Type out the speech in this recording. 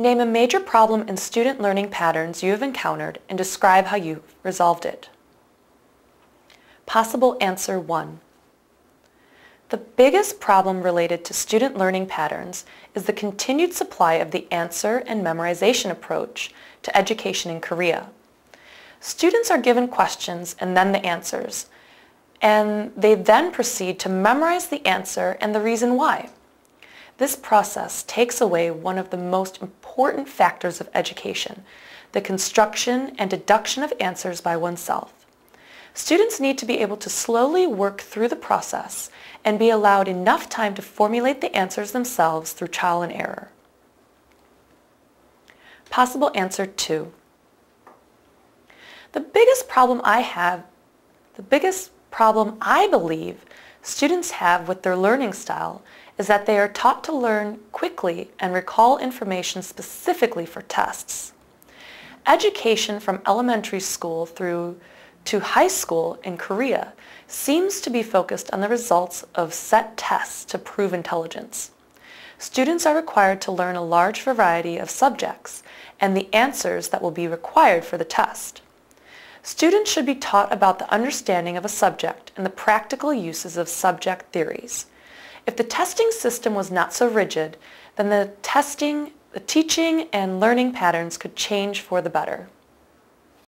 Name a major problem in student learning patterns you have encountered and describe how you resolved it. Possible answer 1. The biggest problem related to student learning patterns is the continued supply of the answer and memorization approach to education in Korea. Students are given questions and then the answers, and they then proceed to memorize the answer and the reason why. This process takes away one of the most important factors of education, the construction and deduction of answers by oneself. Students need to be able to slowly work through the process and be allowed enough time to formulate the answers themselves through trial and error. Possible answer 2. The biggest problem I believe students have with their learning style is that they are taught to learn quickly and recall information specifically for tests. Education from elementary school through to high school in Korea seems to be focused on the results of set tests to prove intelligence. Students are required to learn a large variety of subjects and the answers that will be required for the test. Students should be taught about the understanding of a subject and the practical uses of subject theories. If the testing system was not so rigid, then the teaching and learning patterns could change for the better.